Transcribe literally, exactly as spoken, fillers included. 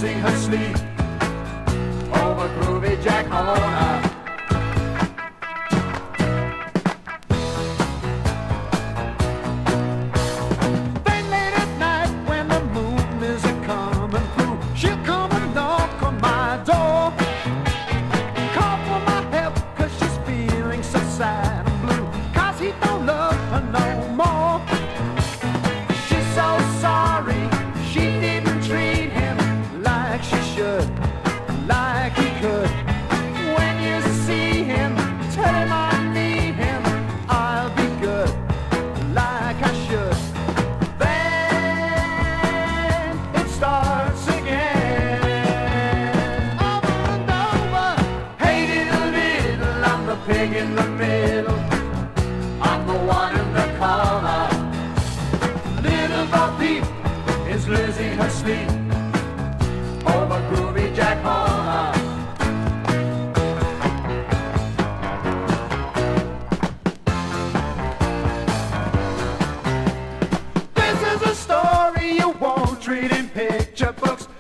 losing her sleep over groovy Jack Horner. Then late at night when the moon is a coming through, she'll come and knock on my door, call for my help cause she's feeling so sad and blue, cause he don't love her no more. She's so sorry she didn't treat him like she should, like he could. When you see him, tell him I need him, I'll be good, like I should. Then it starts again, over and over. Hey diddle diddle, I'm the pig in the middle, I'm the one in the corner. Little Bo Peep is losing her sleep over groovy Jack Horner. This is a story you won't read in picture books.